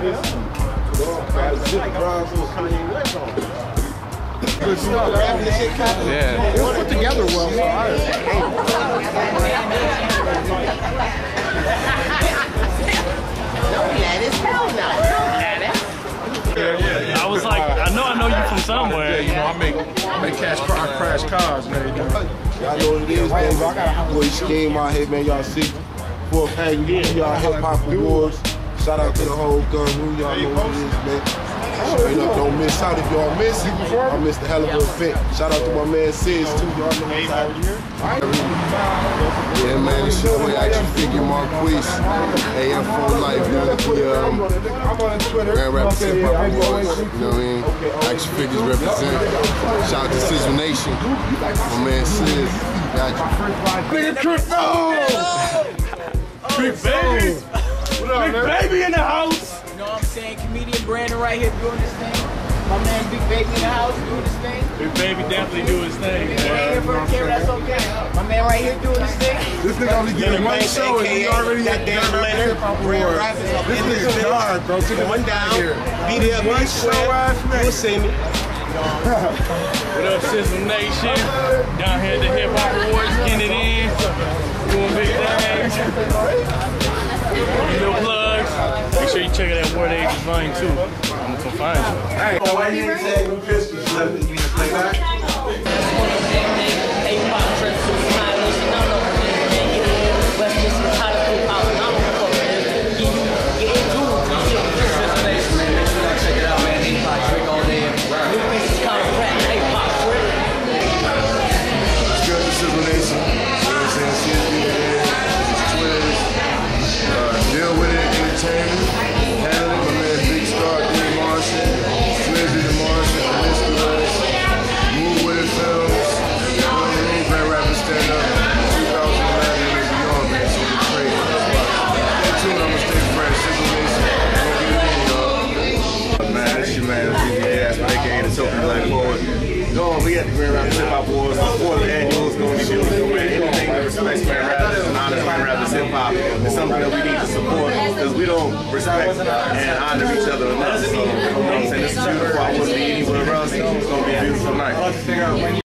Good stuff. Yeah. It was put together well, so I was like, I know you from somewhere. Yeah, you know, I make crash cars, man. Y'all know what it is, man. Boy, scheme out here, man. Y'all see. For y'all hip hop awards. Shout out to the whole gun room. Y'all know what it is, man. Straight up, don't miss out. If y'all miss it, I missed the hell of an event. Shout out to my man Sizzle too. Y'all know what's out here. Yeah, man, this shit with Action Figure Marquise, AM for Life, man. I'm on Twitter. Grand Rapids Hip Hop Awards, you know what I mean? Action Figures represent. Shout out to Sizzle Nation. My man Sizz, got you. Nigga, Cristo! Big baby! What up, Big man? baby in the house! You know what I'm saying? Comedian Brandon right here doing this thing. My man Big Baby in the house doing this thing. Big baby definitely do his thing. He ain't here for the camera, that's okay. My man right here doing this thing. This nigga only getting one show and he already had Grand Rapids Hip Hop Awards. This nigga's hard, bro. One down, be there, be square, you'll see me. What up, Sizzle Nation? Down here at the Hip Hop Awards, getting it in, doing big things. Little plugs. Make sure you check it out Word Age Volume 2. I'm gonna come find you. Hey, so why you ain't saying no pistols left? You need to play that? We at the Grand Rapids Hip Hop Awards. The fourth annual is going to be beautiful, man. Anything that respects Grand Rapids and honors Grand Rapids Hip Hop is something that we need to support because we don't respect and honor each other enough. So, you know what I'm saying? This is beautiful. I wouldn't be anywhere else. It's going to be a beautiful night.